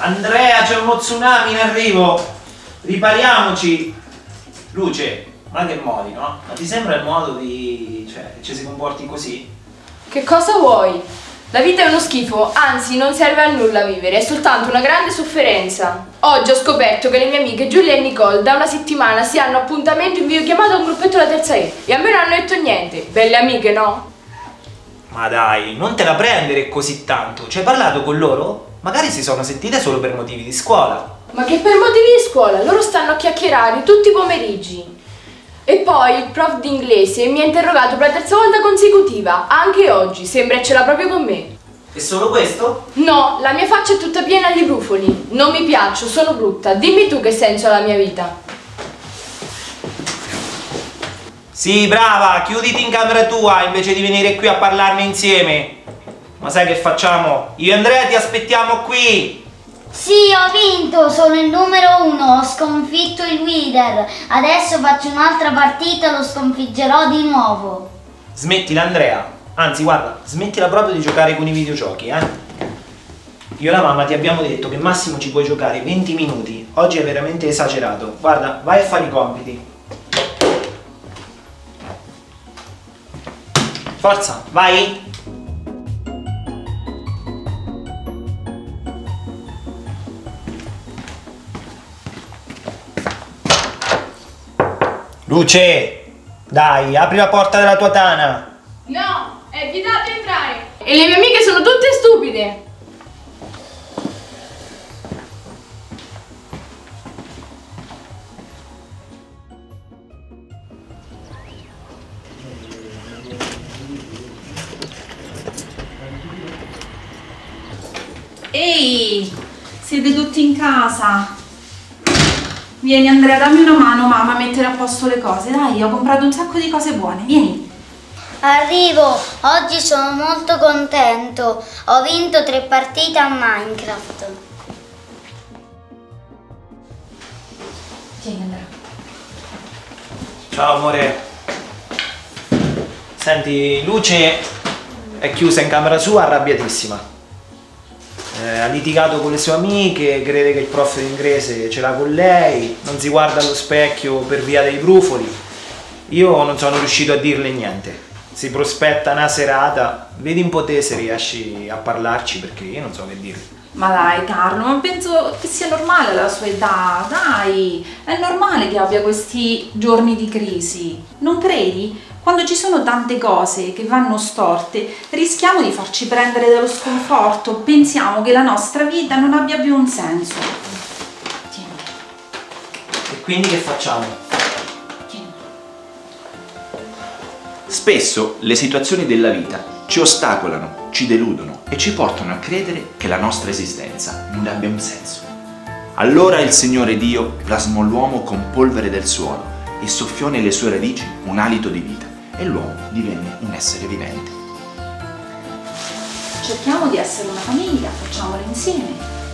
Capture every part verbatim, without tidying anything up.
Andrea, c'è uno tsunami in arrivo! Ripariamoci! Luce, ma che modi, no? Ma ti sembra il modo di... cioè, che ci si comporti così? Che cosa vuoi? La vita è uno schifo, anzi non serve a nulla vivere, è soltanto una grande sofferenza. Oggi ho scoperto che le mie amiche Giulia e Nicole da una settimana si hanno appuntamento in videochiamata a un gruppetto della terza E e a me non hanno detto niente. Belle amiche, no? Ma dai, non te la prendere così tanto. Ci hai parlato con loro? Magari si sono sentite solo per motivi di scuola. Ma che per motivi di scuola? Loro stanno a chiacchierare tutti i pomeriggi. E poi il prof di inglese mi ha interrogato per la terza volta consecutiva, anche oggi, sembra ce l'ha proprio con me. E solo questo? No, la mia faccia è tutta piena di brufoli. Non mi piaccio, sono brutta. Dimmi tu che senso ha la mia vita. Sì, brava, chiuditi in camera tua invece di venire qui a parlarne insieme. Ma sai che facciamo? Io e Andrea ti aspettiamo qui. Sì, ho vinto, sono il numero uno, ho sconfitto il leader. Adesso faccio un'altra partita, lo sconfiggerò di nuovo. Smettila, Andrea. Anzi, guarda, smettila proprio di giocare con i videogiochi, eh. Io e la mamma ti abbiamo detto che massimo ci puoi giocare venti minuti. Oggi è veramente esagerato. Guarda, vai a fare i compiti. Forza, vai! Luce, dai, apri la porta della tua tana. No, è vietato entrare. E le mie amiche sono tutte stupide. Ehi, siete tutti in casa? Vieni Andrea, dammi una mano mamma a mettere a posto le cose. Dai, ho comprato un sacco di cose buone, vieni. Arrivo, oggi sono molto contento. Ho vinto tre partite a Minecraft. Tieni Andrea. Ciao amore. Senti, Luce è chiusa in camera sua arrabbiatissima. Eh, ha litigato con le sue amiche, crede che il prof di inglese ce l'ha con lei, non si guarda allo specchio per via dei brufoli. Io non sono riuscito a dirle niente. Si prospetta una serata, vedi un po' te se riesci a parlarci perché io non so che dirle. Ma dai Carlo, ma penso che sia normale alla sua età, dai, è normale che abbia questi giorni di crisi, non credi? Quando ci sono tante cose che vanno storte, rischiamo di farci prendere dallo sconforto, pensiamo che la nostra vita non abbia più un senso. Tieni. E quindi che facciamo? Tieni. Spesso le situazioni della vita ci ostacolano, ci deludono e ci portano a credere che la nostra esistenza non abbia un senso. Allora il Signore Dio plasmò l'uomo con polvere del suolo e soffiò nelle sue radici un alito di vita e l'uomo divenne un essere vivente. Cerchiamo di essere una famiglia, facciamolo insieme.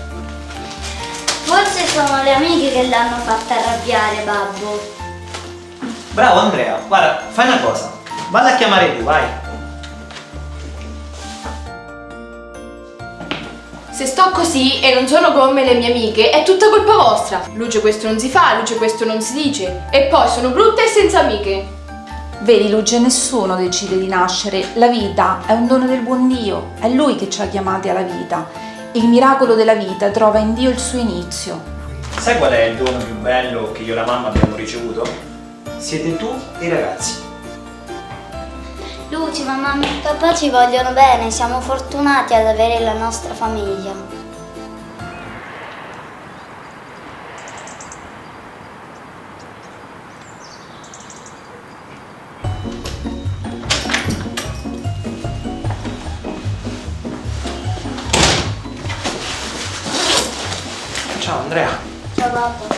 Forse sono le amiche che l'hanno fatta arrabbiare, babbo. Bravo Andrea, guarda, fai una cosa, valla a chiamare tu, vai. Se sto così e non sono come le mie amiche è tutta colpa vostra. Luce questo non si fa, Luce questo non si dice. E poi sono brutta e senza amiche. Vedi Luce, nessuno decide di nascere, la vita è un dono del buon Dio, è Lui che ci ha chiamati alla vita. Il miracolo della vita trova in Dio il suo inizio. Sai qual è il dono più bello che io e la mamma abbiamo ricevuto? Siete tu e i ragazzi. Luce, mamma e papà ci vogliono bene, siamo fortunati ad avere la nostra famiglia. Ciao Andrea. Ciao papà.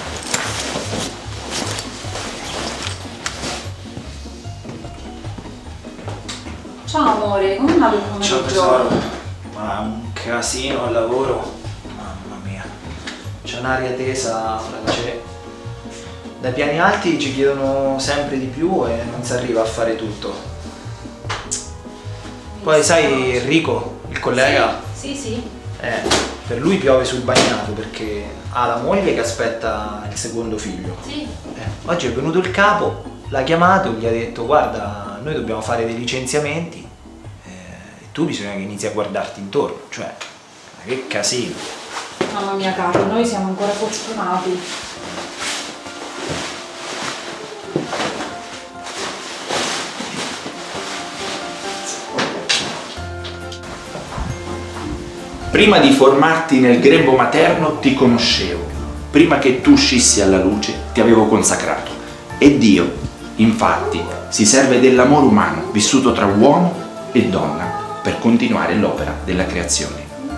Ciao amore, come va il pomeriggio? Ciao tesoro. Ma un casino al lavoro. Mamma mia. C'è un'aria tesa, Francesco. Dai piani alti ci chiedono sempre di più e non si arriva a fare tutto. Poi sai Enrico, il collega, Sì, sì, sì. Eh, per lui piove sul bagnato perché ha la moglie che aspetta il secondo figlio. Sì. Eh, oggi è venuto il capo, l'ha chiamato, gli ha detto guarda, noi dobbiamo fare dei licenziamenti eh, e tu bisogna che inizi a guardarti intorno, cioè, ma che casino. Mamma mia caro, noi siamo ancora fortunati. Prima di formarti nel grembo materno ti conoscevo, prima che tu uscissi alla luce ti avevo consacrato. E Dio, infatti, si serve dell'amore umano vissuto tra uomo e donna per continuare l'opera della creazione.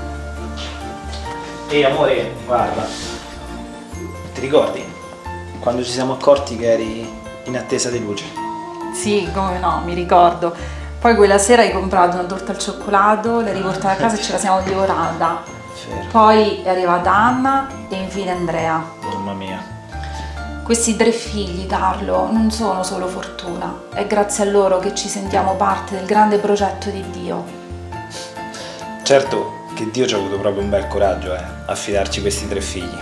Ehi amore, guarda, ti ricordi quando ci siamo accorti che eri in attesa di luce? Sì, come no, mi ricordo. Poi quella sera hai comprato una torta al cioccolato, l'hai riportata a casa e ce la siamo divorata. Fermo. Poi è arrivata Anna e infine Andrea. Mamma mia. Questi tre figli, Carlo, non sono solo fortuna. È grazie a loro che ci sentiamo parte del grande progetto di Dio. Certo che Dio ci ha avuto proprio un bel coraggio, eh, a fidarci questi tre figli.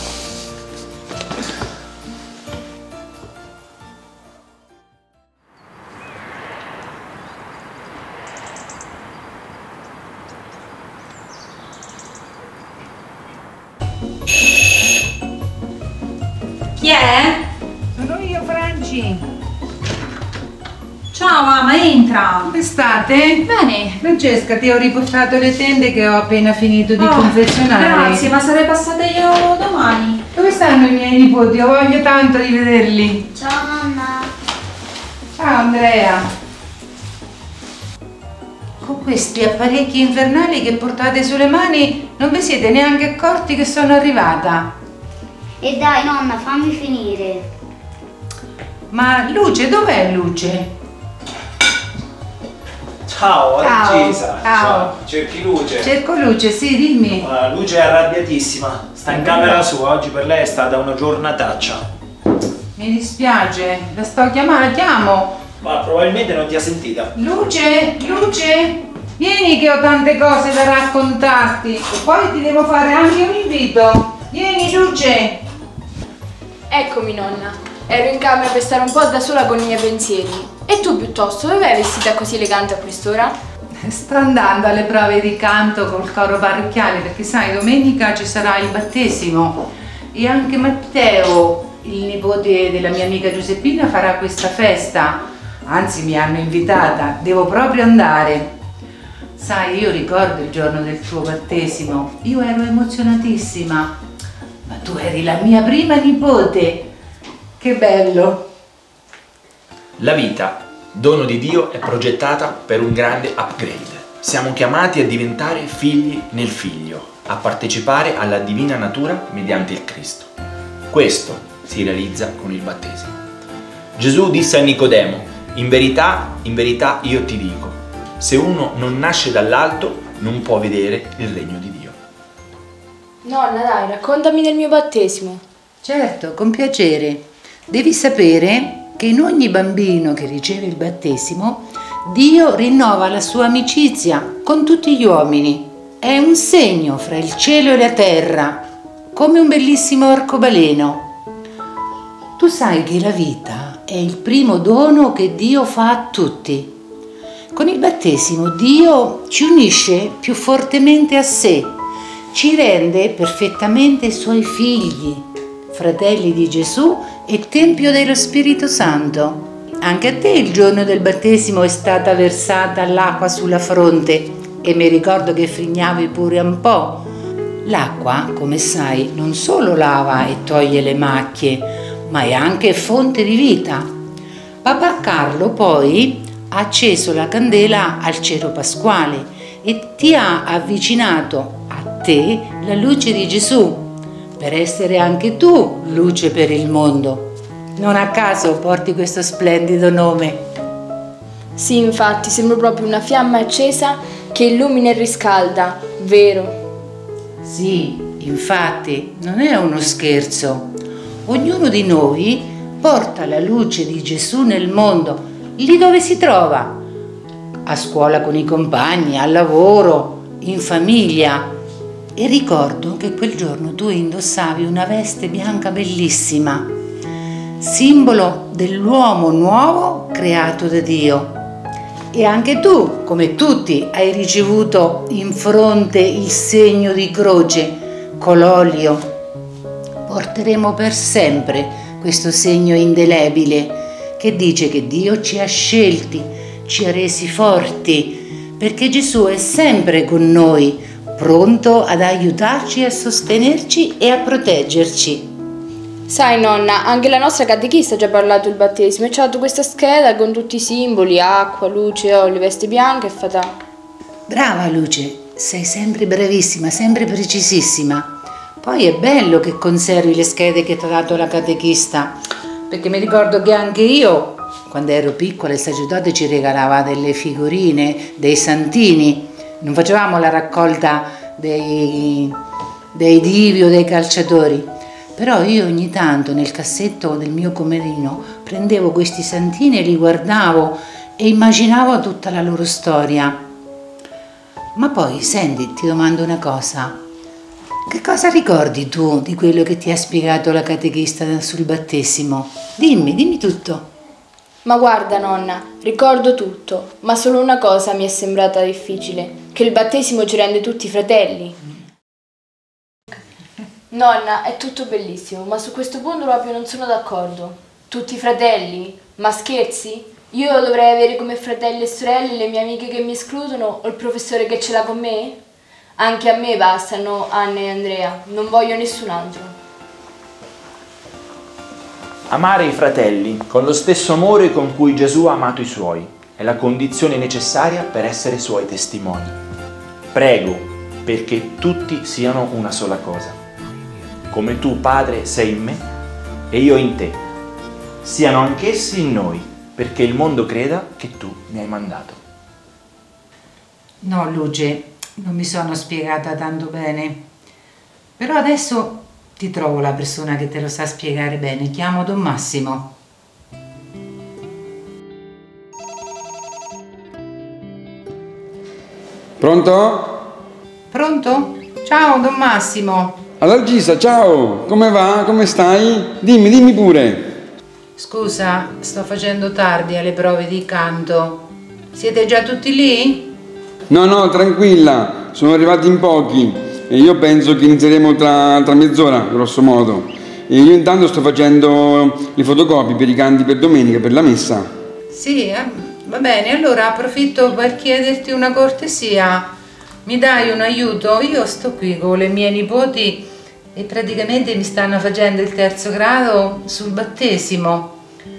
Chi è? Sono io, Franci. Ciao mamma, entra. Come state? Bene. Francesca, ti ho riportato le tende che ho appena finito di Oh, confezionare. Grazie, ma sarei passata io domani. Dove stanno i miei nipoti? Ho voglia tanto di vederli. Ciao mamma. Ciao Andrea. Con questi apparecchi infernali che portate sulle mani non vi siete neanche accorti che sono arrivata. E dai nonna, fammi finire. Ma Luce, dov'è Luce? Ciao, Ciao, Regisa. ciao. Cerchi luce. Cerco Luce, sì, dimmi. La Luce è arrabbiatissima, sta in camera sua, oggi per lei è stata una giornataccia. Mi dispiace, la sto chiamando, la chiamo. Ma probabilmente non ti ha sentita. Luce, Luce, vieni che ho tante cose da raccontarti e poi ti devo fare anche un invito. Vieni Luce. Eccomi nonna, ero in camera per stare un po' da sola con i miei pensieri. E tu piuttosto, dove vai vestita così elegante a quest'ora? Sto andando alle prove di canto col coro parrocchiale perché sai, domenica ci sarà il battesimo e anche Matteo, il nipote della mia amica Giuseppina, farà questa festa. Anzi, mi hanno invitata, devo proprio andare. Sai, io ricordo il giorno del tuo battesimo, io ero emozionatissima, ma tu eri la mia prima nipote. Che bello! La vita, dono di Dio, è progettata per un grande upgrade. Siamo chiamati a diventare figli nel Figlio, a partecipare alla divina natura mediante il Cristo. Questo si realizza con il battesimo. Gesù disse a Nicodemo: in verità, in verità io ti dico, se uno non nasce dall'alto non può vedere il regno di Dio. Nonna, dai, raccontami del mio battesimo. Certo, con piacere. Devi sapere che in ogni bambino che riceve il battesimo, Dio rinnova la sua amicizia con tutti gli uomini. È un segno fra il cielo e la terra, come un bellissimo arcobaleno. Tu sai che la vita è il primo dono che Dio fa a tutti. Con il battesimo Dio ci unisce più fortemente a sé, ci rende perfettamente suoi figli, fratelli di Gesù e Tempio dello Spirito Santo. Anche a te il giorno del battesimo è stata versata l'acqua sulla fronte e mi ricordo che frignavi pure un po'. L'acqua, come sai, non solo lava e toglie le macchie, ma è anche fonte di vita. Papà Carlo poi ha acceso la candela al cero pasquale e ti ha avvicinato a te la luce di Gesù, per essere anche tu luce per il mondo. Non a caso porti questo splendido nome. Sì, infatti, sembro proprio una fiamma accesa che illumina e riscalda, vero? Sì, infatti, non è uno scherzo. Ognuno di noi porta la luce di Gesù nel mondo, lì dove si trova, a scuola con i compagni, al lavoro, in famiglia. e ricordo che quel giorno tu indossavi una veste bianca bellissima, simbolo dell'uomo nuovo creato da Dio. E anche tu, come tutti, hai ricevuto in fronte il segno di croce con l'olio. Porteremo per sempre questo segno indelebile che dice che Dio ci ha scelti, ci ha resi forti, perché Gesù è sempre con noi, pronto ad aiutarci, a sostenerci e a proteggerci. Sai nonna, anche la nostra catechista ha già parlato del battesimo e ci ha dato questa scheda con tutti i simboli, acqua, luce, olio, veste bianca e fatà. Brava Luce, sei sempre bravissima, sempre precisissima. Poi è bello che conservi le schede che ti ha dato la catechista, perché mi ricordo che anche io, quando ero piccola, il sacerdote ci regalava delle figurine, dei santini. Non facevamo la raccolta dei, dei divi o dei calciatori. Però io ogni tanto nel cassetto del mio comerino prendevo questi santini e li guardavo e immaginavo tutta la loro storia. Ma poi, senti, ti domando una cosa. Che cosa ricordi tu di quello che ti ha spiegato la catechista sul battesimo? Dimmi, dimmi tutto. Ma guarda nonna, ricordo tutto, ma solo una cosa mi è sembrata difficile, che il battesimo ci rende tutti fratelli. Nonna, è tutto bellissimo, ma su questo punto proprio non sono d'accordo. Tutti fratelli? Ma scherzi? Io dovrei avere come fratelli e sorelle le mie amiche che mi escludono o il professore che ce l'ha con me? Anche a me bastano Anna e Andrea, non voglio nessun altro. Amare i fratelli con lo stesso amore con cui Gesù ha amato i suoi è la condizione necessaria per essere suoi testimoni. Prego perché tutti siano una sola cosa. Come tu, Padre, sei in me e io in te. Siano anch'essi in noi, perché il mondo creda che tu mi hai mandato. No, Luce, non mi sono spiegata tanto bene. Però adesso ti trovo la persona che te lo sa spiegare bene. Chiamo Don Massimo. Pronto? Pronto? Ciao, Don Massimo. Allora Gisa, ciao, come va? Come stai? Dimmi, dimmi pure. Scusa, sto facendo tardi alle prove di canto. Siete già tutti lì? No, no, tranquilla, sono arrivati in pochi e io penso che inizieremo tra, tra mezz'ora, grosso modo. E io intanto sto facendo le fotocopie per i canti per domenica, per la messa. Sì, eh, va bene, allora approfitto per chiederti una cortesia. Mi dai un aiuto? Io sto qui con le mie nipoti e praticamente mi stanno facendo il terzo grado sul battesimo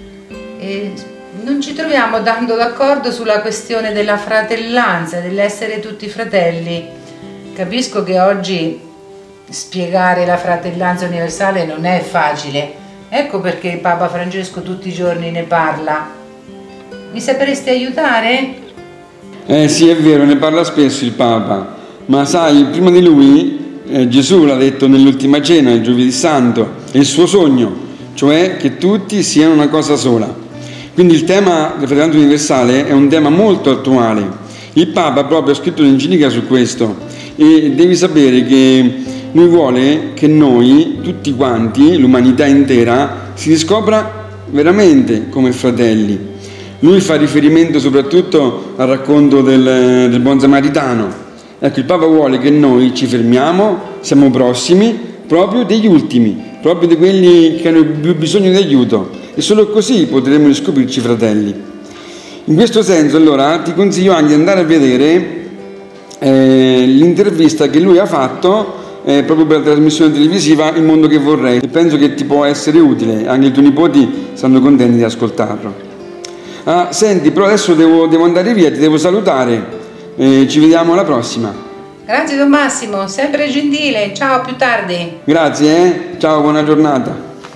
e non ci troviamo tanto d'accordo sulla questione della fratellanza, dell'essere tutti fratelli. Capisco che oggi spiegare la fratellanza universale non è facile, ecco perché Papa Francesco tutti i giorni ne parla. Mi sapresti aiutare? Eh sì, è vero, ne parla spesso il Papa, ma sai, prima di lui eh, Gesù l'ha detto nell'ultima cena, il giovedì santo, è il suo sogno, cioè che tutti siano una cosa sola. Quindi il tema del fratellanza universale è un tema molto attuale. Il Papa proprio ha scritto un'enciclica su questo e devi sapere che lui vuole che noi, tutti quanti, l'umanità intera, si riscopra veramente come fratelli. Lui fa riferimento soprattutto al racconto del, del buon samaritano. Ecco, il Papa vuole che noi ci fermiamo, siamo prossimi proprio degli ultimi, proprio di quelli che hanno più bisogno di aiuto e solo così potremo riscoprirci fratelli. In questo senso allora ti consiglio anche di andare a vedere eh, l'intervista che lui ha fatto eh, proprio per la trasmissione televisiva Il mondo che vorrei e penso che ti può essere utile, anche i tuoi nipoti saranno contenti di ascoltarlo. Ah, senti, però adesso devo, devo andare via, ti devo salutare, eh, ci vediamo alla prossima. Grazie Don Massimo, sempre gentile, ciao, a più tardi. Grazie, eh? Ciao, buona giornata.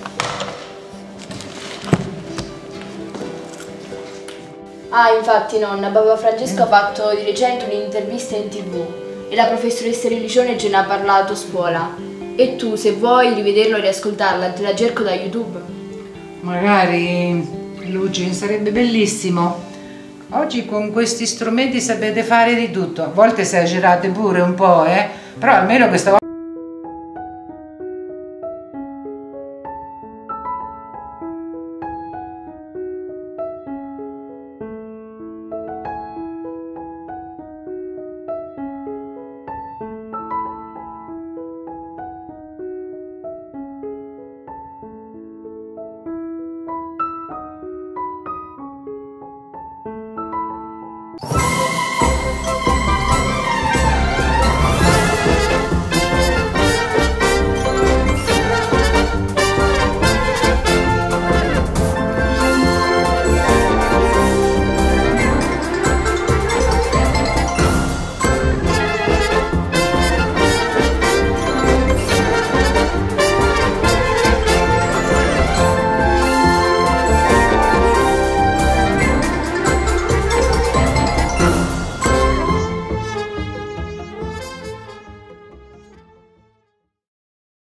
Ah, infatti nonna, Papa Francesco ha fatto di recente un'intervista in tv e la professoressa Religione ce ne ha parlato a scuola. E tu, se vuoi rivederlo e riascoltarla, te la cerco da YouTube. Magari... Luci, sarebbe bellissimo. Oggi con questi strumenti sapete fare di tutto. A volte esagerate pure un po', eh? Però almeno questa volta